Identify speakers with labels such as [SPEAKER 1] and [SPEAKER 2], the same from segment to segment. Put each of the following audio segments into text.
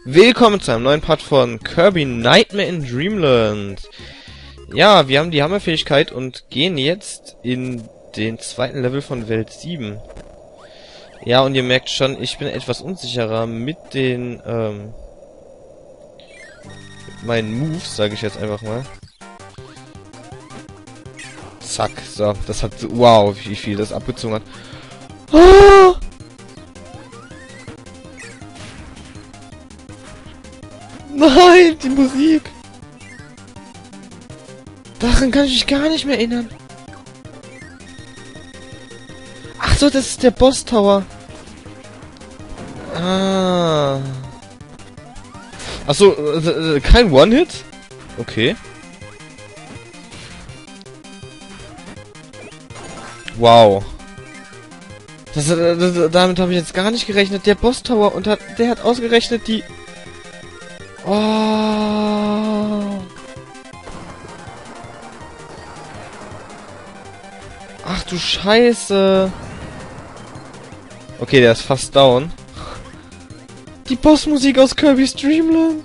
[SPEAKER 1] Willkommen zu einem neuen Part von Kirby Nightmare in Dreamland. Ja, wir haben die Hammerfähigkeit und gehen jetzt in den zweiten Level von Welt 7. Ja, und ihr merkt schon, ich bin etwas unsicherer mit den, mit meinen Moves, sage ich jetzt einfach mal. Zack, so, das hat, wow, wie viel das abgezogen hat. Ah! Nein, die Musik! Daran kann ich mich gar nicht mehr erinnern. Ach so, das ist der Boss Tower. Ah. Ach so, kein One-Hit? Okay. Wow. Damit habe ich jetzt gar nicht gerechnet. Der Boss Tower und der hat ausgerechnet die... Oh. Ach du Scheiße. Okay, der ist fast down. Die Bossmusik aus Kirby's Dreamland.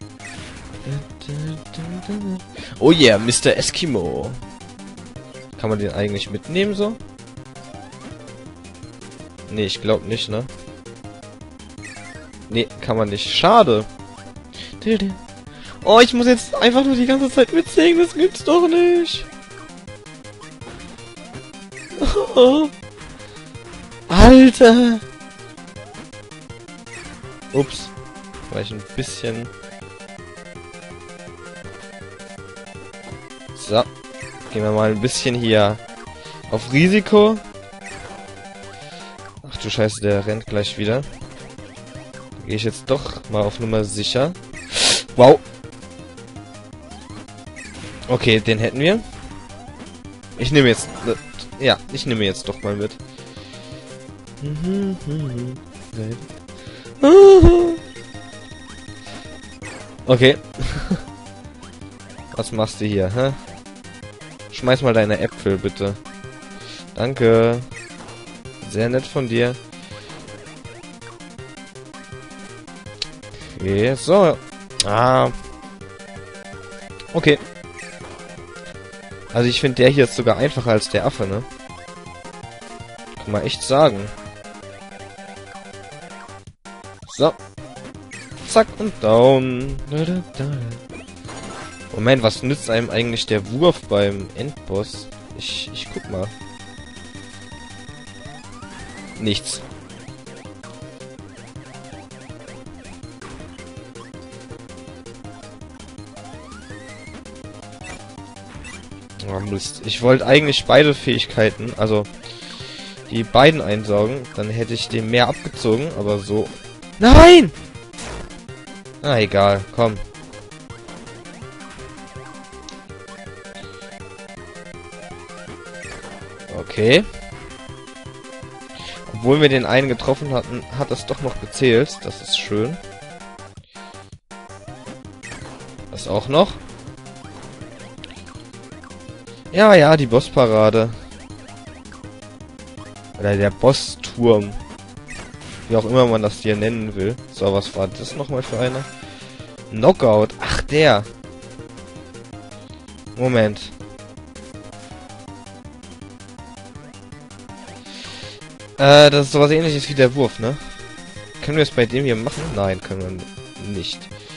[SPEAKER 1] Oh yeah, Mr. Eskimo. Kann man den eigentlich mitnehmen so? Nee, ich glaube nicht, ne? Nee, kann man nicht. Schade. Oh, ich muss jetzt einfach nur die ganze Zeit mitsingen, das gibt's doch nicht. Oh. Alter. Ups. War ich ein bisschen... So. Gehen wir mal ein bisschen hier auf Risiko. Ach du Scheiße, der rennt gleich wieder. Da gehe ich jetzt doch mal auf Nummer sicher. Wow. Okay, den hätten wir. Ich nehme jetzt... Ja, ich nehme jetzt doch mal mit. Okay. Was machst du hier, hä? Schmeiß mal deine Äpfel, bitte. Danke. Sehr nett von dir. Okay, so. Ah. Okay. Also ich finde, der hier ist sogar einfacher als der Affe, ne? Kann man echt sagen. So. Zack und down. Moment, was nützt einem eigentlich der Wurf beim Endboss? Ich guck mal. Nichts. Oh Mist. Ich wollte eigentlich beide Fähigkeiten, also die beiden einsaugen, dann hätte ich dem mehr abgezogen, aber so... Nein! Na egal, komm. Okay. Obwohl wir den einen getroffen hatten, hat das doch noch gezählt. Das ist schön. Das auch noch. Ja, ja, die Bossparade. Oder der Bossturm. Wie auch immer man das hier nennen will. So, was war das nochmal für einer? Knockout. Ach, der. Moment. Das ist sowas ähnliches wie der Wurf, ne? Können wir es bei dem hier machen? Nein, können wir nicht.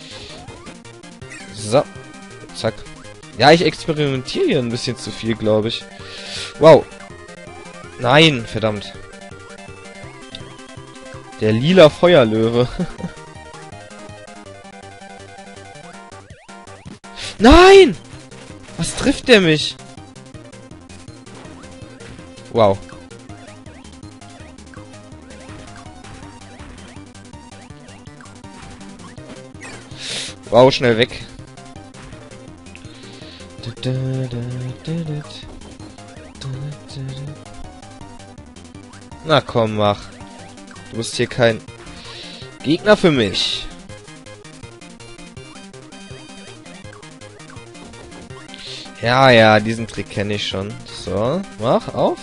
[SPEAKER 1] So. Zack. Ja, ich experimentiere hier ein bisschen zu viel, glaube ich. Wow. Nein, verdammt. Der lila Feuerlöwe. Nein! Was trifft der mich? Wow. Wow, schnell weg. Na komm, mach. Du bist hier kein Gegner für mich. Ja, ja, diesen Trick kenne ich schon. So, mach auf.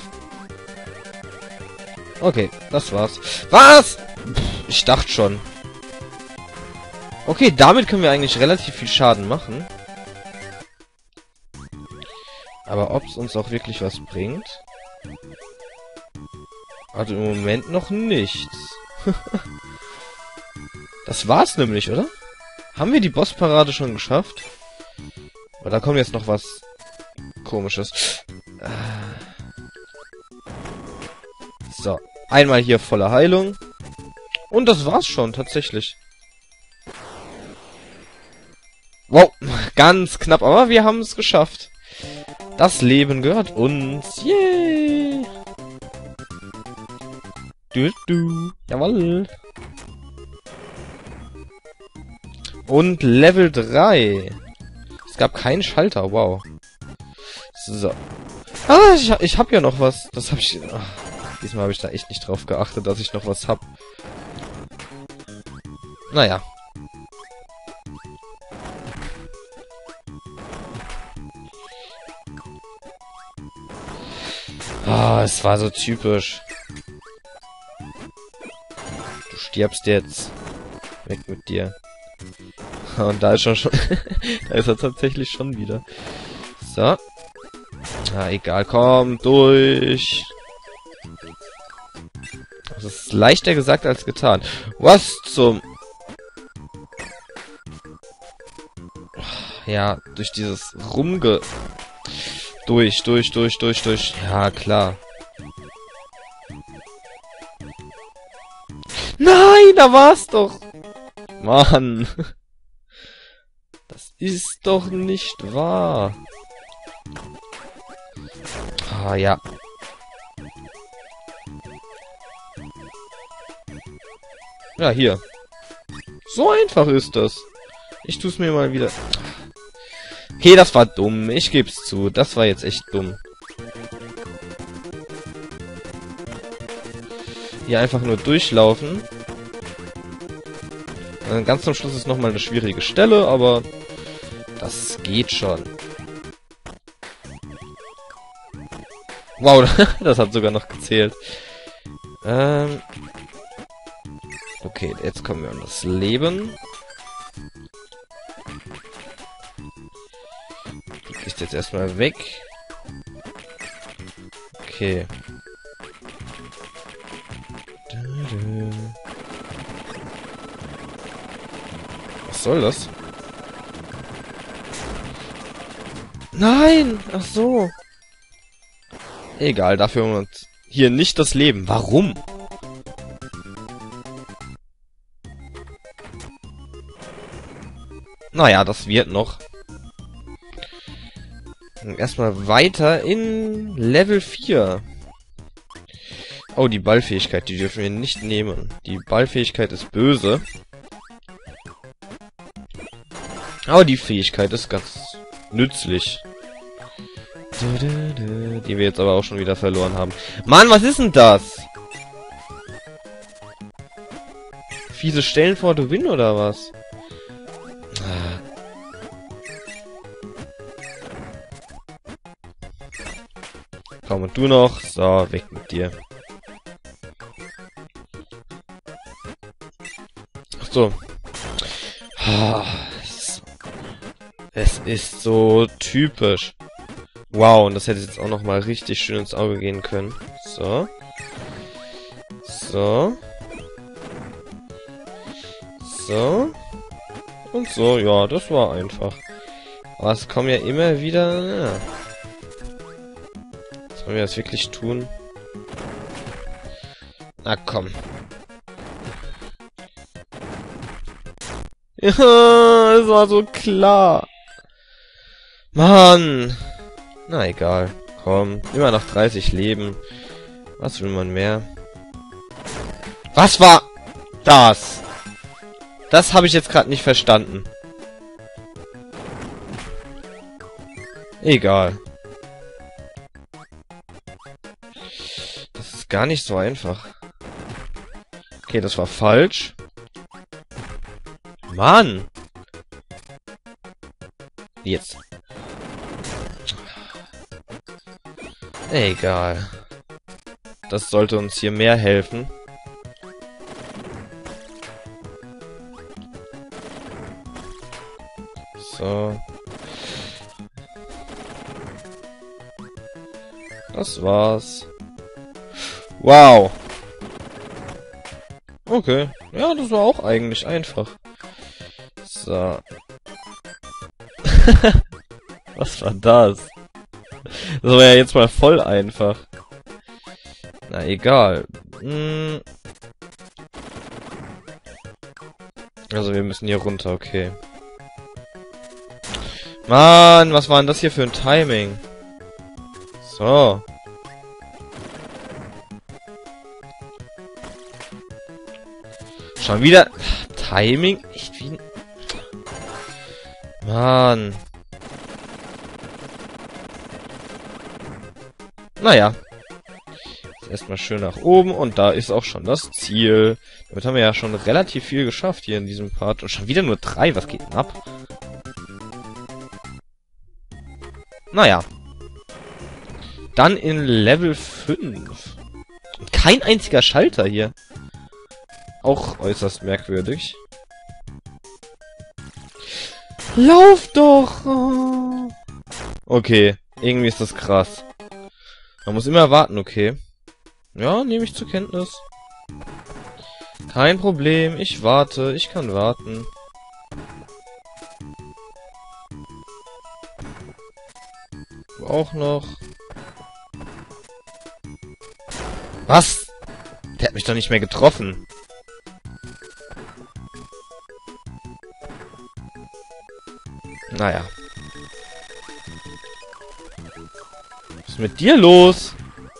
[SPEAKER 1] Okay, das war's. Was? Pff, ich dachte schon. Okay, damit können wir eigentlich relativ viel Schaden machen. Aber ob es uns auch wirklich was bringt? Also im Moment noch nichts. Das war's nämlich, oder? Haben wir die Bossparade schon geschafft? Aber da kommt jetzt noch was Komisches. So, einmal hier volle Heilung. Und das war's schon, tatsächlich. Wow, ganz knapp, aber wir haben es geschafft. Das Leben gehört uns. Yay! Jawoll. Und Level 3. Es gab keinen Schalter, wow. So. Ah, ich hab ja noch was. Das hab ich... Ach, diesmal habe ich da echt nicht drauf geachtet, dass ich noch was hab. Naja. Ah, es war so typisch. Du stirbst jetzt. Weg mit dir. Und da ist schon... da ist er tatsächlich schon wieder. So. Ah, egal, komm, durch. Das ist leichter gesagt als getan. Was zum... Ja, durch dieses Durch. Ja, klar. Nein, da war's doch. Mann. Das ist doch nicht wahr. Ah, ja. Ja, hier. So einfach ist das. Ich tu's mir mal wieder... Okay, das war dumm. Ich geb's zu. Das war jetzt echt dumm. Hier einfach nur durchlaufen. Ganz zum Schluss ist nochmal eine schwierige Stelle, aber das geht schon. Wow, das hat sogar noch gezählt. Okay, jetzt kommen wir an das Leben. Die ist jetzt erstmal weg. Okay. Was soll das? Nein! Ach so. Egal, dafür haben wir uns hier nicht das Leben. Warum? Naja, das wird noch. Erstmal weiter in Level 4. Oh, die Ballfähigkeit, die dürfen wir nicht nehmen. Die Ballfähigkeit ist böse. Aber die Fähigkeit ist ganz nützlich. Die wir jetzt aber auch schon wieder verloren haben. Mann, was ist denn das? Fiese Stellen vor du Win oder was? Komm, und du noch. So, weg mit dir. Ach so. Es ist so typisch. Wow, und das hätte jetzt auch noch mal richtig schön ins Auge gehen können. So. So. So. Und so, ja, das war einfach. Aber es kommen ja immer wieder... Ja. Sollen wir das wirklich tun? Na komm. Ja, das war so klar. Mann. Na egal. Komm. Immer noch 30 Leben. Was will man mehr? Was war das? Das habe ich jetzt gerade nicht verstanden. Egal. Das ist gar nicht so einfach. Okay, das war falsch. Mann! Jetzt. Egal. Das sollte uns hier mehr helfen. So. Das war's. Wow. Okay. Ja, das war auch eigentlich einfach. So. Was war das? Das war ja jetzt mal voll einfach. Na, egal. Also, wir müssen hier runter, okay. Mann, was war denn das hier für ein Timing? So. Schon wieder... Timing? Echt wie... Mann. Naja. Erstmal schön nach oben und da ist auch schon das Ziel. Damit haben wir ja schon relativ viel geschafft hier in diesem Part. Und schon wieder nur 3. Was geht denn ab? Naja. Dann in Level 5. Und kein einziger Schalter hier. Auch äußerst merkwürdig. Lauf doch! Okay, irgendwie ist das krass. Man muss immer warten, okay. Ja, nehme ich zur Kenntnis. Kein Problem, ich warte, ich kann warten. Du auch noch. Was? Der hat mich doch nicht mehr getroffen. Naja. Was ist mit dir los?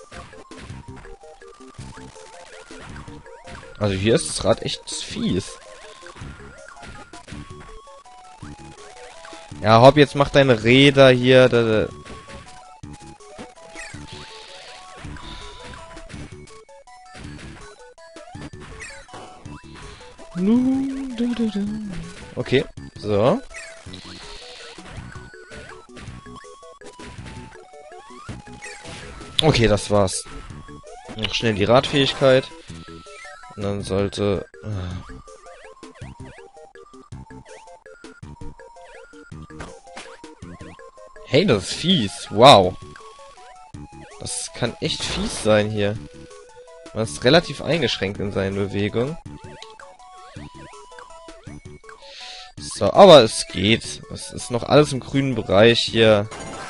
[SPEAKER 1] Also hier ist das Rad echt fies. Ja, Hopp, jetzt mach deine Räder hier. Okay, so. Okay, das war's. Noch schnell die Radfähigkeit. Und dann sollte... Hey, das ist fies. Wow. Das kann echt fies sein hier. Man ist relativ eingeschränkt in seinen Bewegungen. So, aber es geht. Es ist noch alles im grünen Bereich hier.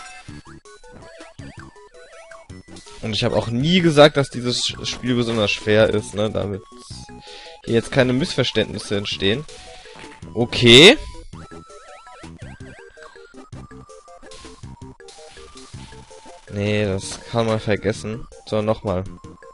[SPEAKER 1] Und ich habe auch nie gesagt, dass dieses Spiel besonders schwer ist, ne? Damit hier jetzt keine Missverständnisse entstehen. Okay. Nee, das kann man vergessen. So, nochmal.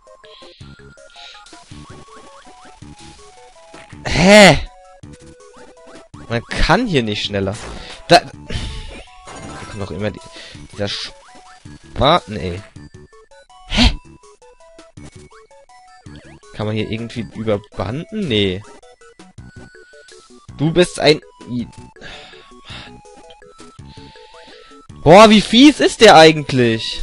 [SPEAKER 1] Hä? Man kann hier nicht schneller. Da kommt doch immer dieser Spaten, ey. Hä? Kann man hier irgendwie überbanden? Nee. Du bist ein... Boah, wie fies ist der eigentlich?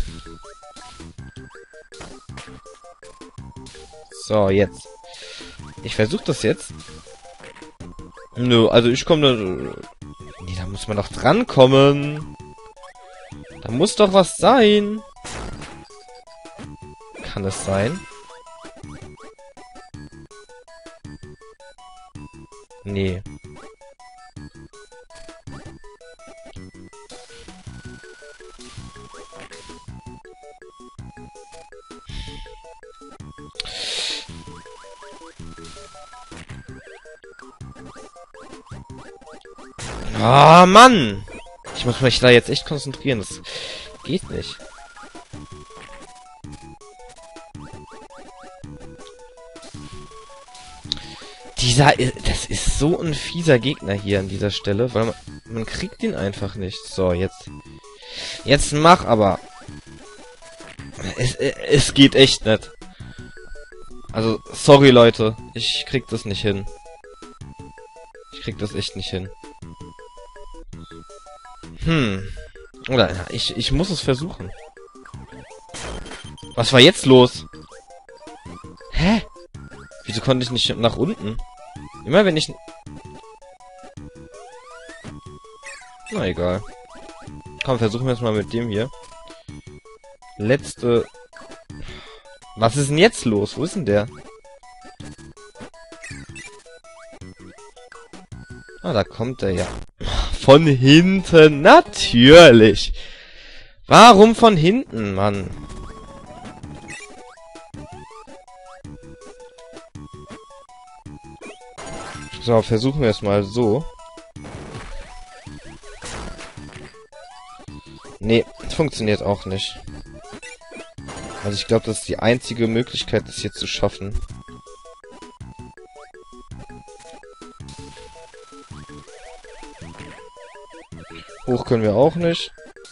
[SPEAKER 1] So, jetzt. Ich versuche das jetzt. Nö, also ich komme da... Nee, da muss man doch drankommen. Da muss doch was sein. Kann es sein? Nee. Ah, Mann! Ich muss mich da jetzt echt konzentrieren. Das geht nicht. Das ist so ein fieser Gegner hier an dieser Stelle, weil man kriegt ihn einfach nicht. So, jetzt. Jetzt mach aber. Es geht echt nicht. Also, sorry Leute. Ich krieg das nicht hin. Ich krieg das echt nicht hin. Oder, ich muss es versuchen. Was war jetzt los? Hä? Wieso konnte ich nicht nach unten? Immer wenn ich... Na egal. Komm, versuchen wir es mal mit dem hier. Letzte... Was ist denn jetzt los? Wo ist denn der? Ah, da kommt er ja. Von hinten, natürlich. Warum von hinten, Mann? So, versuchen wir es mal so. Nee, funktioniert auch nicht. Also ich glaube, das ist die einzige Möglichkeit, das hier zu schaffen. Hoch können wir auch nicht.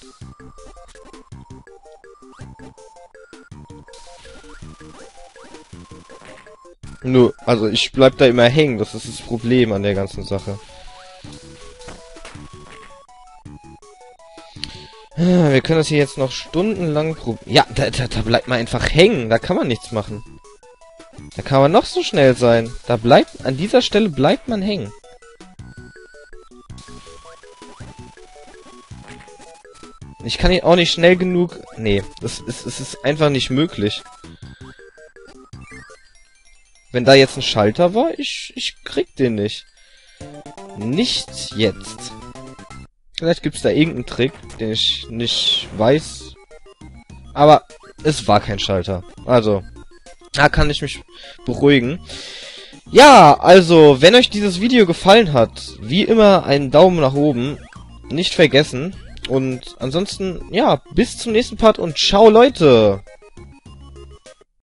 [SPEAKER 1] Nur, also ich bleib da immer hängen. Das ist das Problem an der ganzen Sache. Wir können das hier jetzt noch stundenlang probieren. Ja, da bleibt man einfach hängen. Da kann man nichts machen. Da kann man noch so schnell sein. An dieser Stelle bleibt man hängen. Ich kann ihn auch nicht schnell genug... Nee, es ist einfach nicht möglich. Wenn da jetzt ein Schalter war, ich krieg den nicht. Nicht jetzt. Vielleicht gibt's da irgendeinen Trick, den ich nicht weiß. Aber es war kein Schalter. Also, da kann ich mich beruhigen. Ja, also, wenn euch dieses Video gefallen hat, wie immer einen Daumen nach oben. Nicht vergessen. Und ansonsten, ja, bis zum nächsten Part und ciao, Leute!